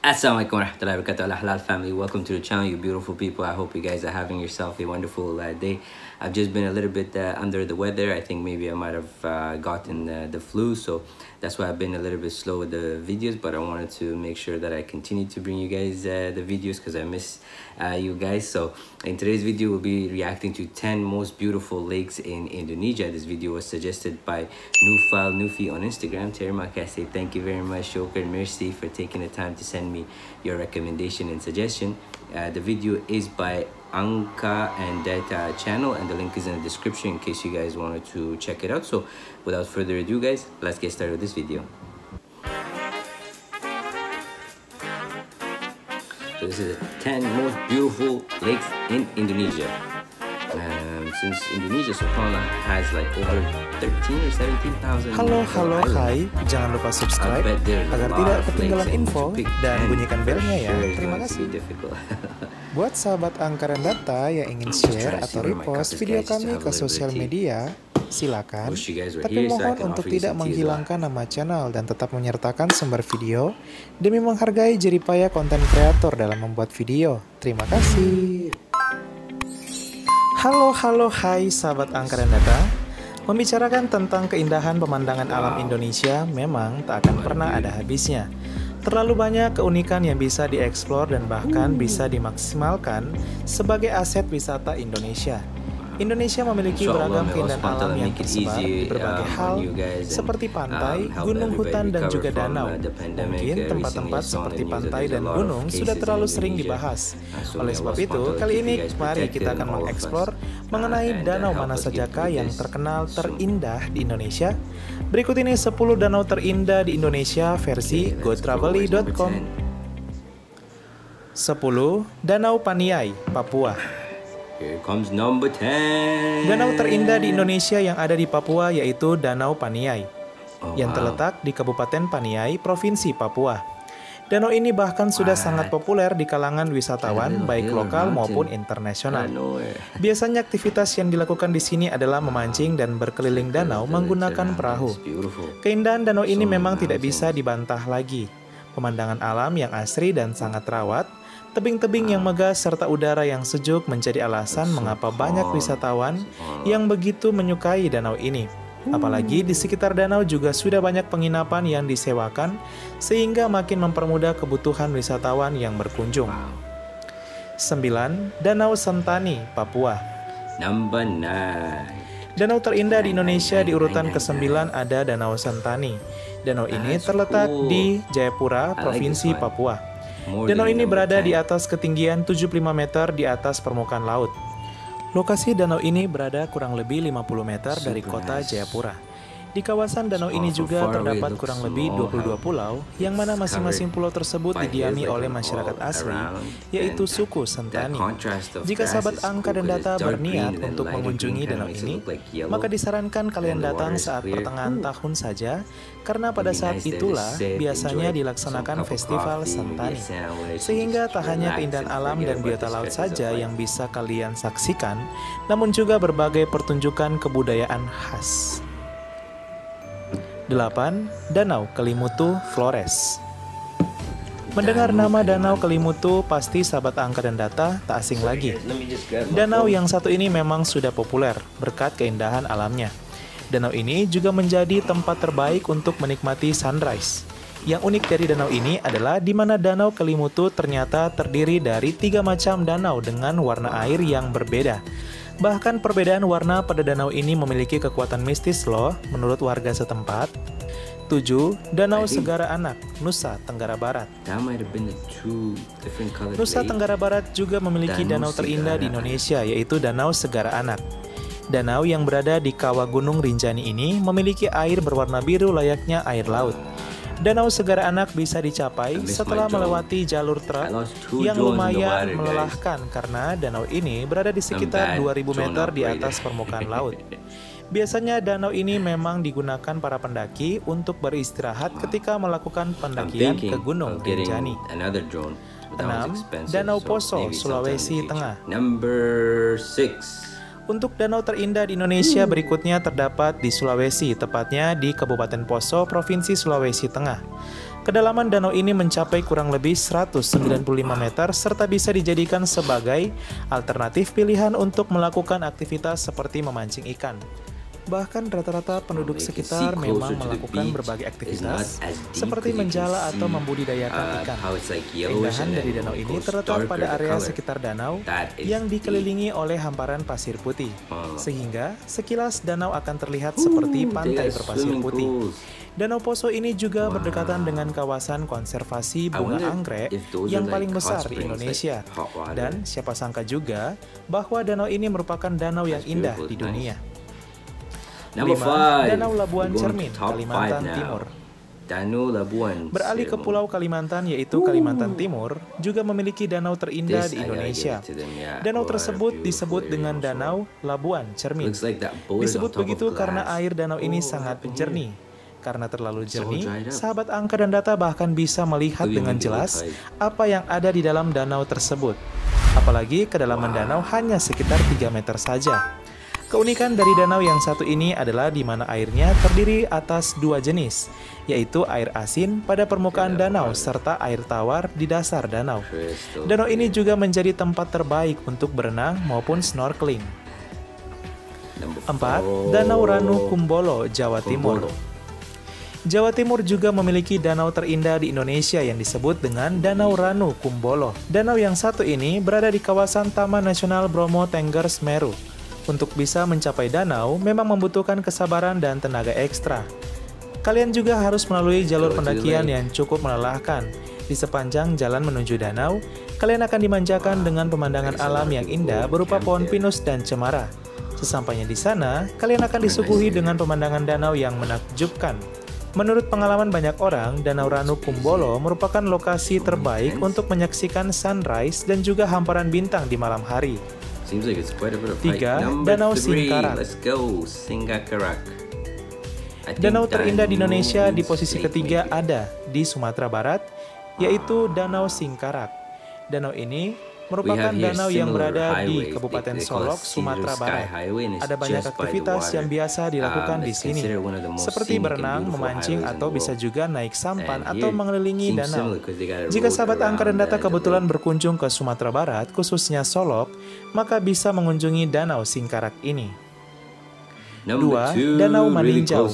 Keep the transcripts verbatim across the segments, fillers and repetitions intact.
Assalamualaikum warahmatullahi wabarakatuh, Al Halal family. Welcome to the channel, you beautiful people. I hope you guys are having yourself a wonderful uh, day. I've just been a little bit uh, under the weather. I think maybe I might have uh, gotten uh, the flu, so that's why I've been a little bit slow with the videos. But I wanted to make sure that I continue to bring you guys uh, the videos because I miss uh, you guys. So in today's video, we'll be reacting to ten most beautiful lakes in Indonesia. This video was suggested by Nufal Nufi on Instagram. Terima kasih. Thank you very much, Shokran. Merci for taking the time to send me your recommendation and suggestion. Uh, the video is by Anka and Data channel, and the link is in the description in case you guys wanted to check it out. So without further ado, guys, let's get started with this video. So this is the ten most beautiful lakes in Indonesia. Um, since Indonesia subhanallah has like over thirteen or seventeen thousand. Halo, halo, hai. Jangan lupa subscribe agar tidak ketinggalan info dan bunyikan belnya ya. Terima kasih. Buat sahabat Angka dan Data yang ingin share atau repost video kami ke sosial media, silakan. Tapi mohon untuk tidak menghilangkan nama channel dan tetap menyertakan sumber video demi menghargai jeripaya konten kreator dalam membuat video. Terima kasih. Halo, halo, hai sahabat Angka dan Data. Membicarakan tentang keindahan pemandangan alam Indonesia memang tak akan pernah ada habisnya. Terlalu banyak keunikan yang bisa dieksplor dan bahkan bisa dimaksimalkan sebagai aset wisata Indonesia. Indonesia memiliki beragam keindahan alam yang tersebar di berbagai hal, seperti pantai, gunung, hutan, dan juga danau. Mungkin tempat-tempat seperti pantai dan gunung sudah terlalu sering dibahas. Oleh sebab itu, kali ini mari kita akan mengeksplor mengenai danau mana sajakah yang terkenal terindah di Indonesia. Berikut ini sepuluh danau terindah di Indonesia versi go travelly dot com. sepuluh. Danau Paniai, Papua. Here comes number ten. Danau terindah di Indonesia yang ada di Papua yaitu Danau Paniai, oh, yang wow. terletak di Kabupaten Paniai, Provinsi Papua. Danau ini bahkan sudah wow. sangat populer di kalangan wisatawan, baik lokal maupun internasional. Biasanya aktivitas yang dilakukan di sini adalah memancing dan berkeliling danau menggunakan perahu. Keindahan danau ini memang tidak bisa dibantah lagi. Pemandangan alam yang asri dan sangat terawat, tebing-tebing yang megah serta udara yang sejuk menjadi alasan mengapa banyak wisatawan yang begitu menyukai danau ini. Apalagi di sekitar danau juga sudah banyak penginapan yang disewakan sehingga makin mempermudah kebutuhan wisatawan yang berkunjung. sembilan. Danau Sentani, Papua. Number nine. Danau terindah di Indonesia di urutan kesembilan ada Danau Sentani. Danau ini terletak di Jayapura, Provinsi Papua. Danau ini berada di atas ketinggian tujuh puluh lima meter di atas permukaan laut. Lokasi danau ini berada kurang lebih lima puluh meter dari kota Jayapura. Di kawasan danau ini juga terdapat kurang lebih dua puluh dua pulau, yang mana masing-masing pulau tersebut didiami oleh masyarakat asli, yaitu suku Sentani. Jika sahabat Angka dan Data berniat untuk mengunjungi danau ini, maka disarankan kalian datang saat pertengahan tahun saja, karena pada saat itulah biasanya dilaksanakan festival Sentani. Sehingga tak hanya keindahan alam dan biota laut saja yang bisa kalian saksikan, namun juga berbagai pertunjukan kebudayaan khas. delapan. Danau Kelimutu, Flores. Mendengar nama Danau Kelimutu, pasti sahabat Angka dan Data tak asing lagi. Danau yang satu ini memang sudah populer berkat keindahan alamnya. Danau ini juga menjadi tempat terbaik untuk menikmati sunrise. Yang unik dari danau ini adalah di mana Danau Kelimutu ternyata terdiri dari tiga macam danau dengan warna air yang berbeda. Bahkan perbedaan warna pada danau ini memiliki kekuatan mistis loh, menurut warga setempat. tujuh. Danau Segara Anak, Nusa Tenggara Barat. Nusa Tenggara Barat juga memiliki danau terindah di Indonesia, yaitu Danau Segara Anak. Danau yang berada di kawah Gunung Rinjani ini memiliki air berwarna biru layaknya air laut. Danau Segara Anak bisa dicapai setelah melewati jalur trek yang lumayan melelahkan karena danau ini berada di sekitar dua ribu meter di atas permukaan laut. Biasanya danau ini memang digunakan para pendaki untuk beristirahat ketika melakukan pendakian ke Gunung Rinjani. enam. Danau Poso, Sulawesi Tengah. Untuk danau terindah di Indonesia berikutnya terdapat di Sulawesi, tepatnya di Kabupaten Poso, Provinsi Sulawesi Tengah. Kedalaman danau ini mencapai kurang lebih seratus sembilan puluh lima meter serta bisa dijadikan sebagai alternatif pilihan untuk melakukan aktivitas seperti memancing ikan. Bahkan rata-rata penduduk sekitar memang melakukan berbagai aktivitas seperti menjala atau membudidayakan ikan. Keindahan dari danau ini terletak pada area sekitar danau yang dikelilingi oleh hamparan pasir putih, sehingga sekilas danau akan terlihat seperti pantai berpasir putih. Danau Poso ini juga berdekatan dengan kawasan konservasi bunga anggrek yang paling besar di Indonesia. Dan siapa sangka juga bahwa danau ini merupakan danau yang indah di dunia. lima. Danau Labuan Cermin, Kalimantan Timur. Danau Labuan. Beralih ke Pulau Kalimantan yaitu Kalimantan Timur juga memiliki danau terindah di Indonesia. Danau tersebut disebut dengan Danau Labuan Cermin. Disebut begitu karena air danau ini sangat jernih. Karena terlalu jernih, sahabat angka dan data bahkan bisa melihat dengan jelas apa yang ada di dalam danau tersebut. Apalagi kedalaman danau hanya sekitar tiga meter saja. Keunikan dari danau yang satu ini adalah di mana airnya terdiri atas dua jenis, yaitu air asin pada permukaan danau serta air tawar di dasar danau. Danau ini juga menjadi tempat terbaik untuk berenang maupun snorkeling. empat. Danau Ranu Kumbolo, Jawa Timur. Jawa Timur juga memiliki danau terindah di Indonesia yang disebut dengan Danau Ranu Kumbolo. Danau yang satu ini berada di kawasan Taman Nasional Bromo Tengger Semeru. Untuk bisa mencapai danau memang membutuhkan kesabaran dan tenaga ekstra. Kalian juga harus melalui jalur pendakian yang cukup melelahkan. Di sepanjang jalan menuju danau, kalian akan dimanjakan dengan pemandangan alam yang indah berupa pohon pinus dan cemara. Sesampainya di sana, kalian akan disuguhi dengan pemandangan danau yang menakjubkan. Menurut pengalaman banyak orang, Danau Ranu Kumbolo merupakan lokasi terbaik untuk menyaksikan sunrise dan juga hamparan bintang di malam hari. Tiga. Danau Singkarak. Danau terindah di Indonesia di posisi ketiga ada di Sumatera Barat, yaitu Danau Singkarak. Danau ini merupakan danau yang berada di Kabupaten Solok, Sumatera Barat. Ada banyak aktivitas yang biasa dilakukan di sini, seperti berenang, memancing, atau bisa juga naik sampan atau mengelilingi danau. Jika sahabat angka dan data kebetulan berkunjung ke Sumatera Barat, khususnya Solok, maka bisa mengunjungi Danau Singkarak ini. Dua. Danau Maninjau.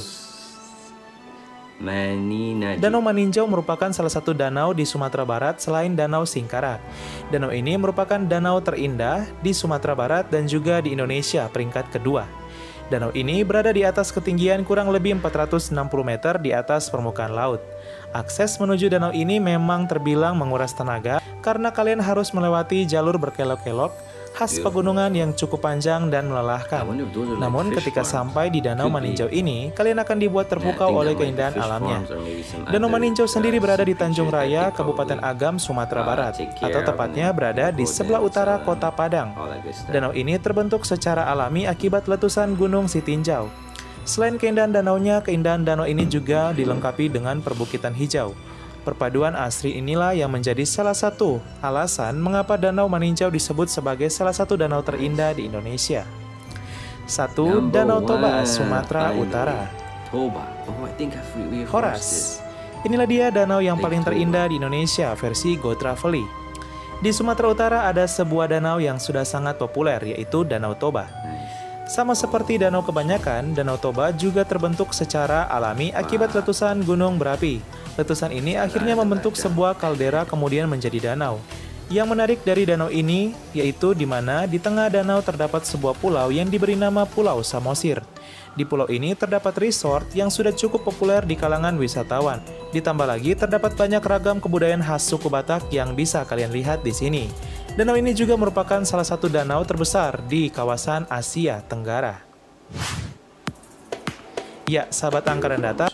Danau Maninjau merupakan salah satu danau di Sumatera Barat selain Danau Singkarak. Danau ini merupakan danau terindah di Sumatera Barat dan juga di Indonesia peringkat kedua. Danau ini berada di atas ketinggian kurang lebih empat ratus enam puluh meter di atas permukaan laut. Akses menuju danau ini memang terbilang menguras tenaga karena kalian harus melewati jalur berkelok-kelok khas pegunungan yang cukup panjang dan melelahkan. Namun ketika sampai di Danau Maninjau ini, kalian akan dibuat terpukau oleh keindahan alamnya. Danau Maninjau sendiri berada di Tanjung Raya, Kabupaten Agam, Sumatera Barat, atau tepatnya berada di sebelah utara Kota Padang. Danau ini terbentuk secara alami akibat letusan Gunung Sitinjau. Selain keindahan danaunya, keindahan danau ini juga dilengkapi dengan perbukitan hijau. Perpaduan asri inilah yang menjadi salah satu alasan mengapa Danau Maninjau disebut sebagai salah satu danau terindah di Indonesia. Satu. Danau Toba, Sumatera Utara. Horas. Inilah dia danau yang paling terindah di Indonesia versi Go Travely. Di Sumatera Utara ada sebuah danau yang sudah sangat populer, yaitu Danau Toba. Sama seperti danau kebanyakan, Danau Toba juga terbentuk secara alami akibat letusan gunung berapi. Letusan ini akhirnya membentuk sebuah kaldera kemudian menjadi danau. Yang menarik dari danau ini yaitu di mana di tengah danau terdapat sebuah pulau yang diberi nama Pulau Samosir. Di pulau ini terdapat resort yang sudah cukup populer di kalangan wisatawan. Ditambah lagi terdapat banyak ragam kebudayaan khas suku Batak yang bisa kalian lihat di sini. Danau ini juga merupakan salah satu danau terbesar di kawasan Asia Tenggara. Ya, sahabat angka dan data.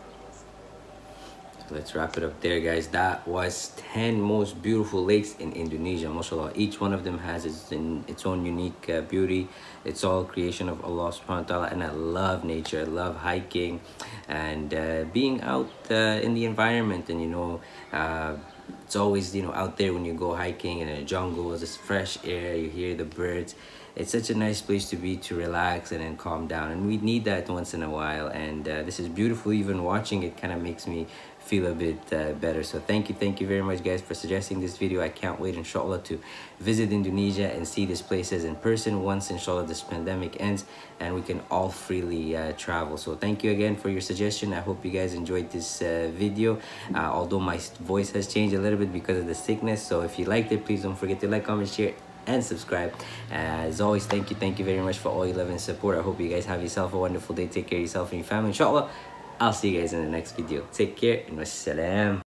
Let's wrap it up there, guys. That was ten most beautiful lakes in Indonesia. MashaAllah, each one of them has its, in, its own unique uh, beauty. It's all creation of Allah subhanahu wa ta'ala. And I love nature. I love hiking and uh, being out uh, in the environment. And, you know, uh, it's always, you know, out there when you go hiking in a jungle. It's fresh air. You hear the birds. it's such a nice place to be, to relax and then calm down, and we need that once in a while. And uh, this is beautiful. Even watching it kind of makes me feel a bit uh, better. So thank you thank you very much, guys, for suggesting this video. I can't wait, inshallah, to visit Indonesia and see these places in person once, inshallah, this pandemic ends and we can all freely uh, travel. So thank you again for your suggestion. I hope you guys enjoyed this uh, video, uh, although my voice has changed a little bit because of the sickness. So if you liked it, please don't forget to like, comment, share and subscribe. Uh, as always, thank you thank you very much for all your love and support. I hope you guys have yourself a wonderful day. Take care of yourself and your family, inshallah. I'll see you guys in the next video. Take care and wassalam.